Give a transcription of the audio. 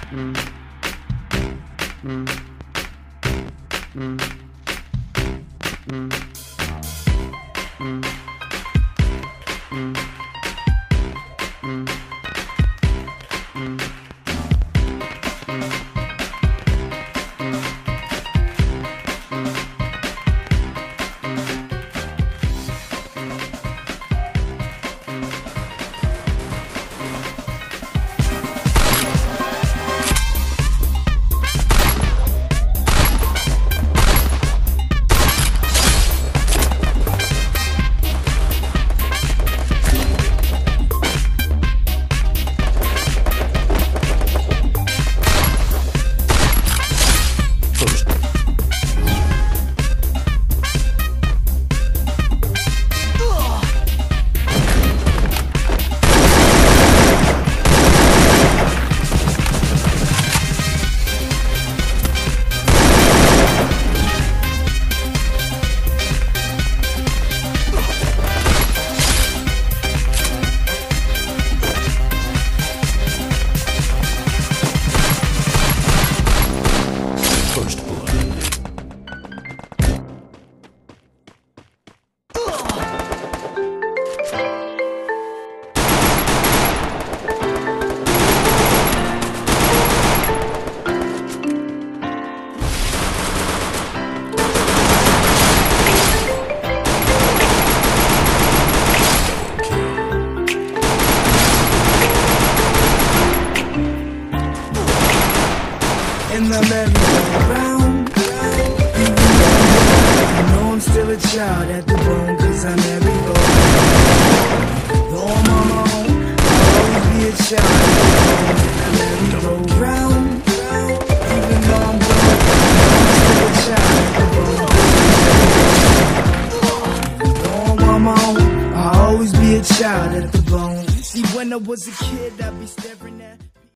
in the merry-go-round. You know I'm still a child at the bone, 'cause I never go. Though I'm on my own, I'll always be a child in the merry-go-round. Even though I'm grown, I'm still a child at the bone. Though I'm on my own, I'll always be a child at the bone. See, when I was a kid, I'd be